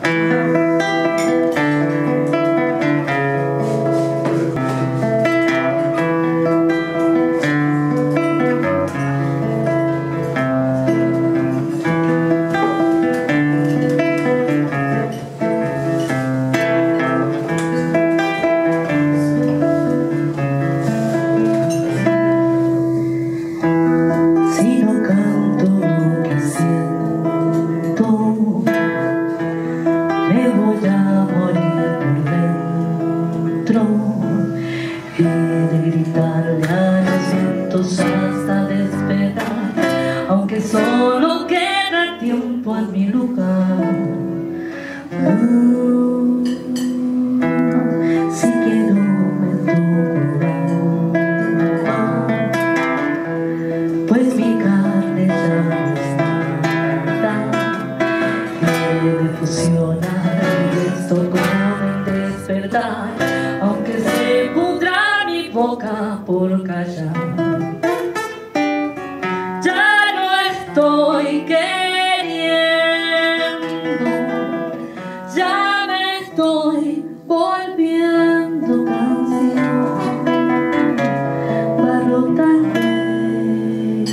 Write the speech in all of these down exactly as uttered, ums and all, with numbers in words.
Y de gritarle a los vientos hasta despertar, aunque solo queda tiempo en mi lugar. Oh, si quiero me tocará, pues mi carne ya no está. Quiere fusionar esto con el despertar, aunque se pudra mi boca por callar. Ya no estoy queriendo, ya me estoy volviendo canción. Barro tal vez,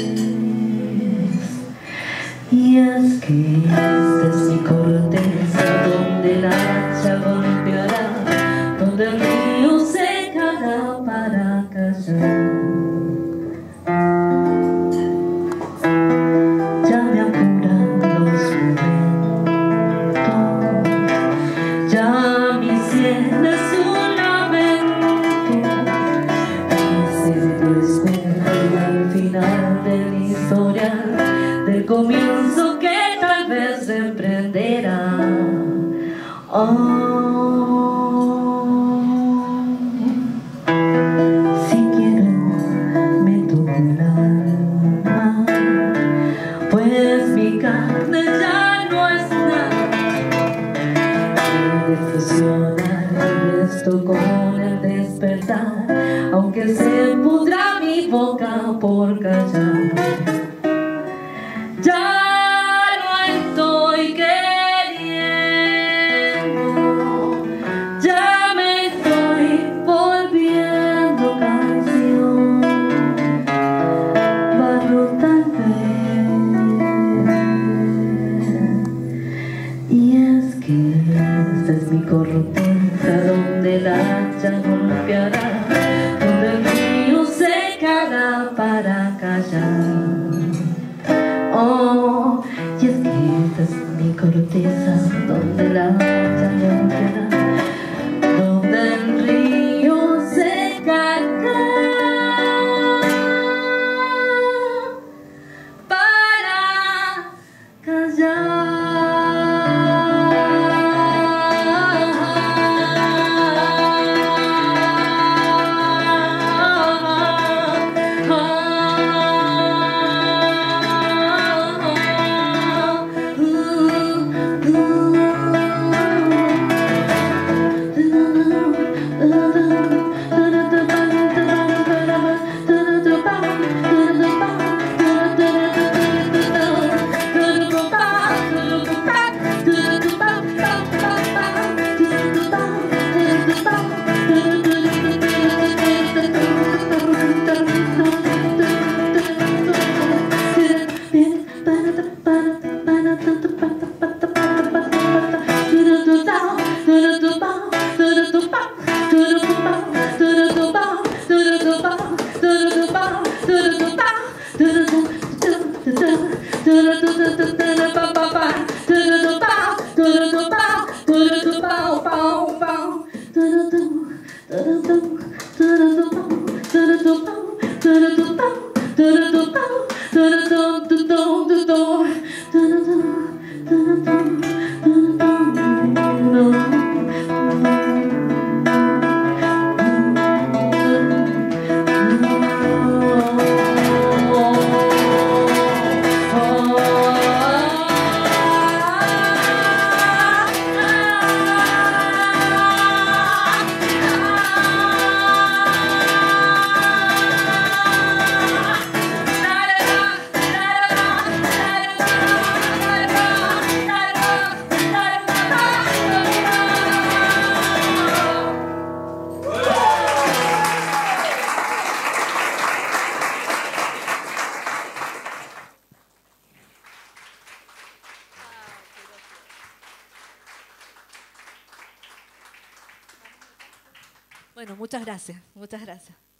y es que esta es mi corteza donde la hacha golpeará, donde el río secará para callar. Ya me apuran los momentos, ya mi sien es un lamento, y se descuenta al final de la historia, del comienzo que tal vez se emprenderá. Oh, si quiero me toco el alma, pues mi carne ya no es nada. Quiere fusionar esto con el despertar, aunque se pudra mi boca por callar. Ya no estoy queriendo, ya me estoy volviendo canción. Barro tal vez, y es que esta es mi corrupteza donde la hacha golpeará, donde el río secará para callar. Oh, y es que esta es mi corteza donde la hacha golpeará, donde el río secará para callar. Ooh, ooh. Bueno, muchas gracias, muchas gracias.